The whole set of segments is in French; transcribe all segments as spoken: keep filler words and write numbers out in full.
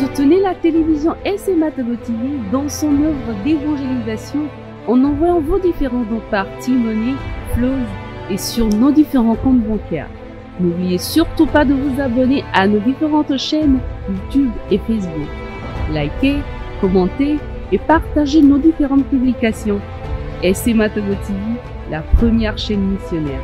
Soutenez la télévision S M A Togo T V dans son œuvre d'évangélisation en envoyant vos différents dons par T-Money, Flows et sur nos différents comptes bancaires. N'oubliez surtout pas de vous abonner à nos différentes chaînes YouTube et Facebook. Likez, commentez et partagez nos différentes publications. S M A Togo T V, la première chaîne missionnaire.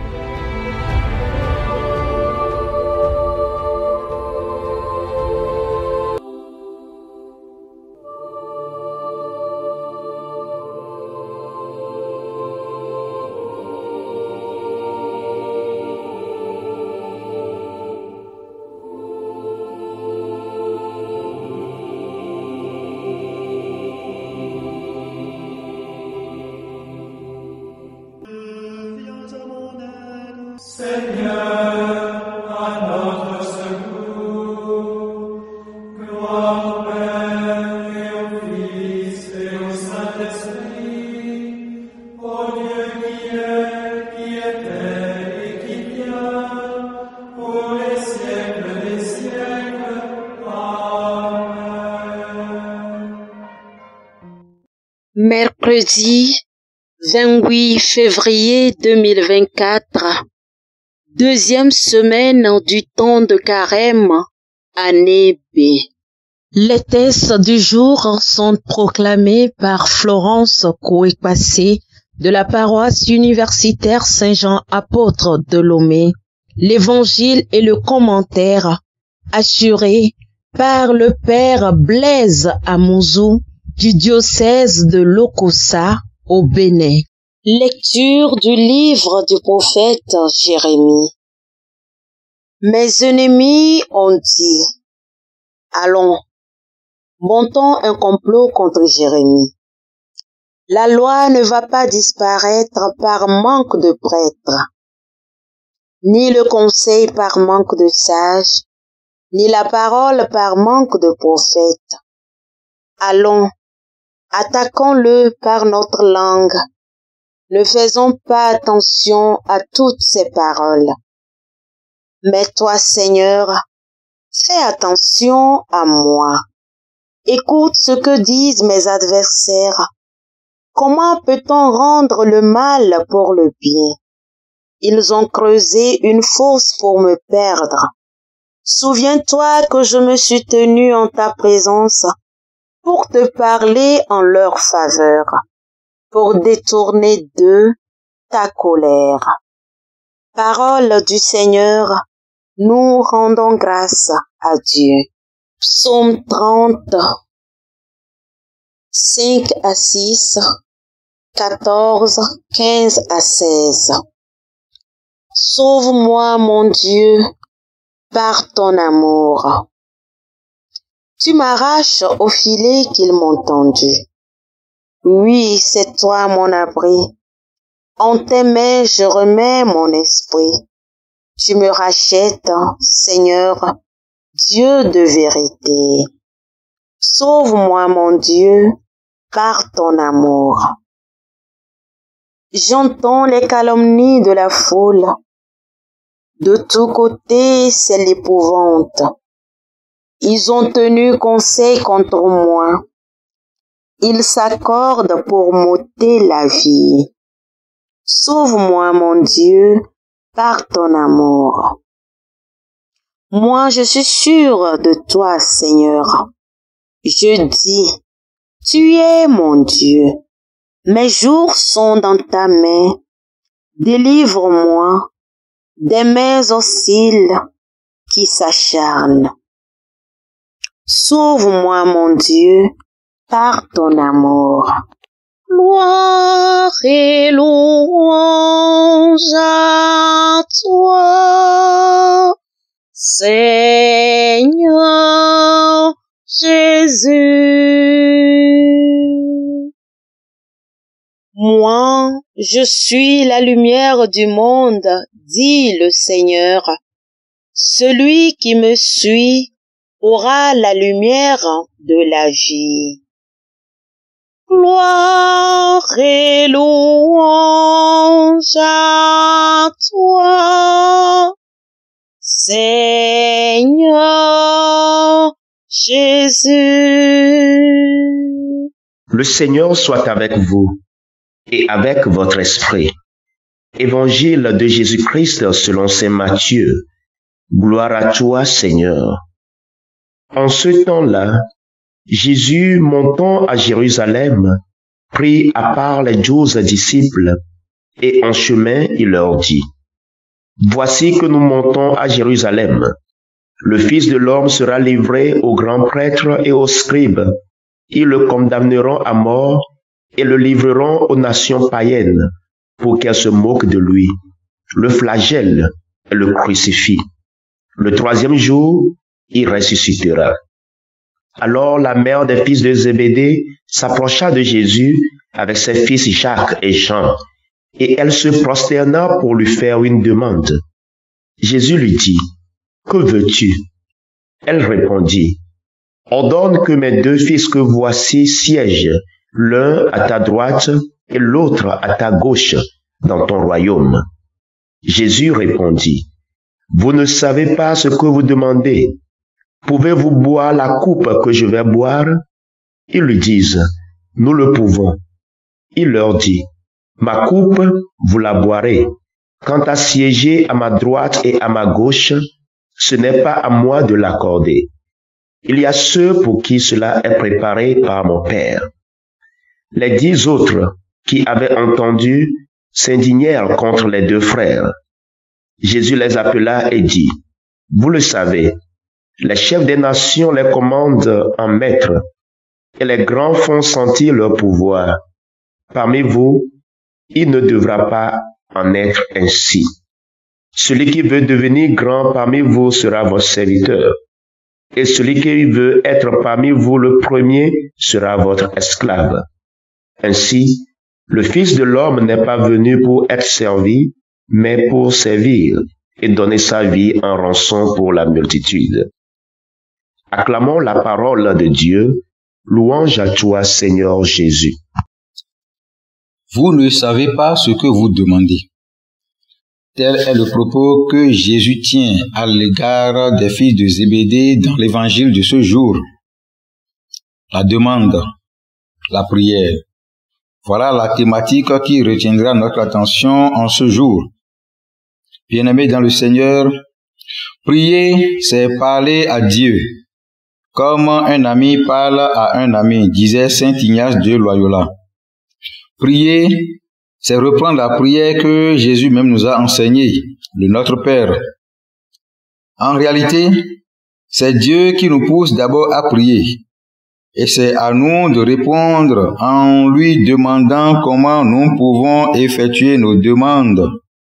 Seigneur, à notre secours, gloire au Père et au Fils et au Saint-Esprit, au Dieu qui est, qui était et qui vient, pour les siècles des siècles. Amen. Mercredi vingt-huit février deux mille vingt-quatre, deuxième semaine du temps de carême, année B. Les textes du jour sont proclamés par Florence Kouépassé de la paroisse universitaire Saint-Jean Apôtre de Lomé. L'évangile et le commentaire assuré par le Père Blaise Amouzou du diocèse de Lokossa au Bénin. Lecture du livre du prophète Jérémie. Mes ennemis ont dit, allons, montons un complot contre Jérémie. La loi ne va pas disparaître par manque de prêtres, ni le conseil par manque de sages, ni la parole par manque de prophètes. Allons, attaquons-le par notre langue. Ne faisons pas attention à toutes ces paroles. Mais toi, Seigneur, fais attention à moi. Écoute ce que disent mes adversaires. Comment peut-on rendre le mal pour le bien? Ils ont creusé une fosse pour me perdre. Souviens-toi que je me suis tenu en ta présence pour te parler en leur faveur, pour détourner d'eux ta colère. Parole du Seigneur, nous rendons grâce à Dieu. Psaume trente, cinq à six, quatorze, quinze à seize. Sauve-moi, mon Dieu, par ton amour. Tu m'arraches au filet qu'ils m'ont tendu. Oui, c'est toi mon abri. En tes mains, je remets mon esprit. Tu me rachètes, Seigneur, Dieu de vérité. Sauve-moi, mon Dieu, par ton amour. J'entends les calomnies de la foule. De tous côtés, c'est l'épouvante. Ils ont tenu conseil contre moi. Ils s'accordent pour m'ôter la vie. Sauve-moi, mon Dieu, par ton amour. Moi, je suis sûr de toi, Seigneur. Je dis, tu es mon Dieu. Mes jours sont dans ta main. Délivre-moi des mains hostiles qui s'acharnent. Sauve-moi, mon Dieu, par ton amour. Gloire et louange à toi, Seigneur Jésus. Moi, je suis la lumière du monde, dit le Seigneur. Celui qui me suit aura la lumière de la vie. Gloire et louange à toi, Seigneur Jésus. Le Seigneur soit avec vous et avec votre esprit. Évangile de Jésus-Christ selon saint Matthieu. Gloire à toi, Seigneur. En ce temps-là, Jésus, montant à Jérusalem, prit à part les douze disciples, et en chemin, il leur dit, « Voici que nous montons à Jérusalem. Le Fils de l'homme sera livré aux grands prêtres et aux scribes. Ils le condamneront à mort et le livreront aux nations païennes pour qu'elles se moquent de lui, le flagellent et le crucifient. Le troisième jour, il ressuscitera. » Alors la mère des fils de Zébédée s'approcha de Jésus avec ses fils Jacques et Jean, et elle se prosterna pour lui faire une demande. Jésus lui dit, « Que veux-tu » Elle répondit, « Ordonne que mes deux fils que voici siègent, l'un à ta droite et l'autre à ta gauche, dans ton royaume. » Jésus répondit, « Vous ne savez pas ce que vous demandez. Pouvez-vous boire la coupe que je vais boire ?» Ils lui disent, « Nous le pouvons. » Il leur dit, « Ma coupe, vous la boirez. Quant à siéger à ma droite et à ma gauche, ce n'est pas à moi de l'accorder. Il y a ceux pour qui cela est préparé par mon Père. » Les dix autres qui avaient entendu s'indignèrent contre les deux frères. Jésus les appela et dit, « Vous le savez, les chefs des nations les commandent en maître, et les grands font sentir leur pouvoir. Parmi vous, il ne devra pas en être ainsi. Celui qui veut devenir grand parmi vous sera votre serviteur, et celui qui veut être parmi vous le premier sera votre esclave. Ainsi, le Fils de l'homme n'est pas venu pour être servi, mais pour servir et donner sa vie en rançon pour la multitude. » Acclamons la parole de Dieu. Louange à toi, Seigneur Jésus. Vous ne savez pas ce que vous demandez. Tel est le propos que Jésus tient à l'égard des fils de Zébédée dans l'évangile de ce jour. La demande, la prière. Voilà la thématique qui retiendra notre attention en ce jour. Bien-aimés dans le Seigneur, prier, c'est parler à Dieu, comme un ami parle à un ami, disait saint Ignace de Loyola. Prier, c'est reprendre la prière que Jésus même nous a enseignée, le Notre Père. En réalité, c'est Dieu qui nous pousse d'abord à prier. Et c'est à nous de répondre en lui demandant comment nous pouvons effectuer nos demandes.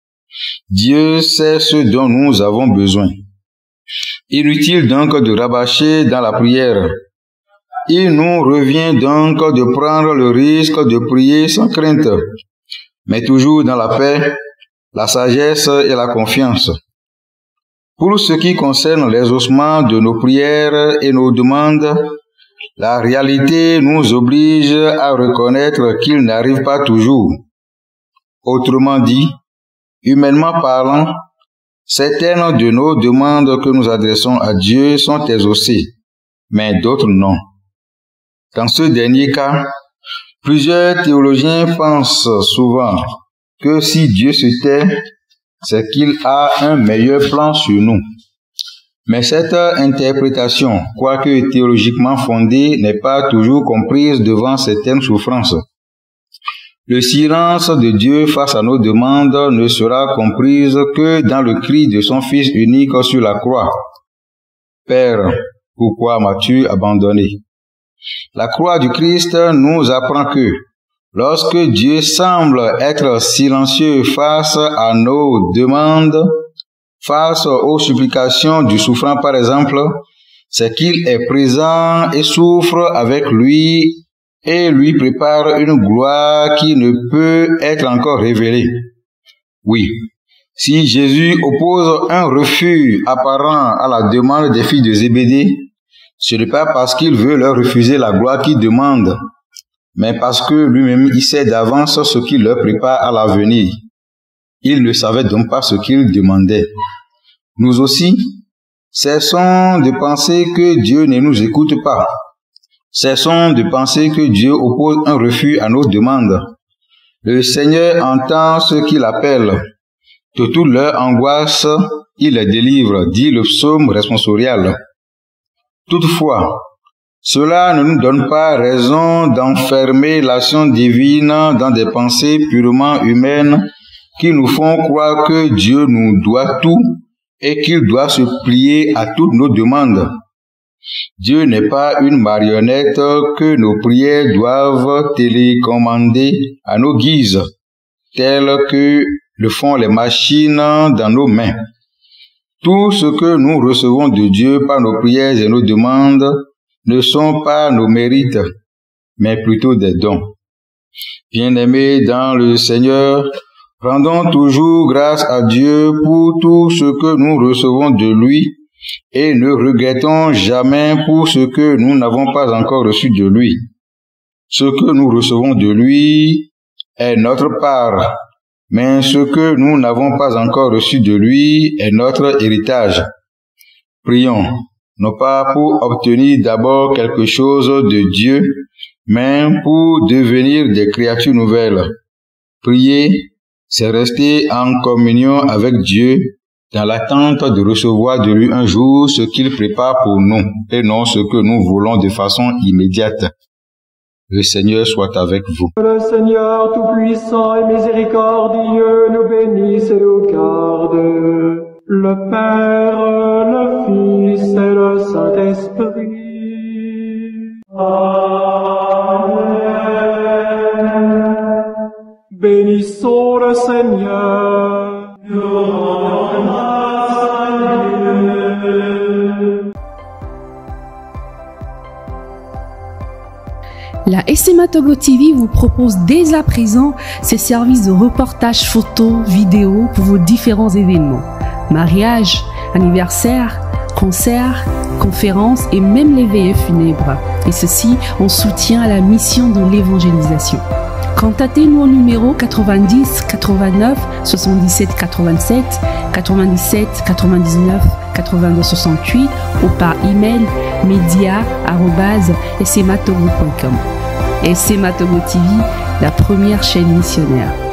Dieu sait ce dont nous avons besoin. Inutile donc de rabâcher dans la prière. Il nous revient donc de prendre le risque de prier sans crainte, mais toujours dans la paix, la sagesse et la confiance. Pour ce qui concerne les ossements de nos prières et nos demandes, la réalité nous oblige à reconnaître qu'ils n'arrivent pas toujours. Autrement dit, humainement parlant, certaines de nos demandes que nous adressons à Dieu sont exaucées, mais d'autres non. Dans ce dernier cas, plusieurs théologiens pensent souvent que si Dieu se tait, c'est qu'il a un meilleur plan sur nous. Mais cette interprétation, quoique théologiquement fondée, n'est pas toujours comprise devant certaines souffrances. Le silence de Dieu face à nos demandes ne sera comprise que dans le cri de son Fils unique sur la croix. « Père, pourquoi m'as-tu abandonné ?» La croix du Christ nous apprend que, lorsque Dieu semble être silencieux face à nos demandes, face aux supplications du souffrant par exemple, c'est qu'il est présent et souffre avec lui et lui prépare une gloire qui ne peut être encore révélée. Oui, si Jésus oppose un refus apparent à la demande des filles de Zébédée, ce n'est pas parce qu'il veut leur refuser la gloire qu'ils demandent, mais parce que lui-même il sait d'avance ce qu'il leur prépare à l'avenir. Il ne savait donc pas ce qu'il demandait. Nous aussi, Cessons de penser que Dieu ne nous écoute pas. Cessons de penser que Dieu oppose un refus à nos demandes. Le Seigneur entend ceux qu'il appelle. De toute leur angoisse, il les délivre, dit le psaume responsorial. Toutefois, cela ne nous donne pas raison d'enfermer l'action divine dans des pensées purement humaines qui nous font croire que Dieu nous doit tout et qu'il doit se plier à toutes nos demandes. Dieu n'est pas une marionnette que nos prières doivent télécommander à nos guises, telles que le font les machines dans nos mains. Tout ce que nous recevons de Dieu par nos prières et nos demandes ne sont pas nos mérites, mais plutôt des dons. Bien-aimés dans le Seigneur, rendons toujours grâce à Dieu pour tout ce que nous recevons de lui et ne regrettons jamais pour ce que nous n'avons pas encore reçu de lui. Ce que nous recevons de lui est notre part, mais ce que nous n'avons pas encore reçu de lui est notre héritage. Prions, non pas pour obtenir d'abord quelque chose de Dieu, mais pour devenir des créatures nouvelles. Prier, c'est rester en communion avec Dieu, dans l'attente de recevoir de lui un jour ce qu'il prépare pour nous, et non ce que nous voulons de façon immédiate. Le Seigneur soit avec vous. Le Seigneur Tout-Puissant et Miséricordieux nous bénisse et nous garde. Le Père, le Fils et le Saint-Esprit. Amen. Bénissons le Seigneur. Nous rendons grâce à Dieu. La S M A Togo T V vous propose dès à présent ses services de reportage photo, vidéo pour vos différents événements. Mariage, anniversaire, concerts, conférences et même les veillées funèbres. Et ceci en soutien à la mission de l'évangélisation. Contactez-nous au numéro quatre-vingt-dix quatre-vingt-neuf soixante-dix-sept quatre-vingt-sept quatre-vingt-dix-sept quatre-vingt-dix-neuf quatre-vingt-deux soixante-huit ou par email media arobase s m a togo point com. S M A Togo T V, la première chaîne missionnaire.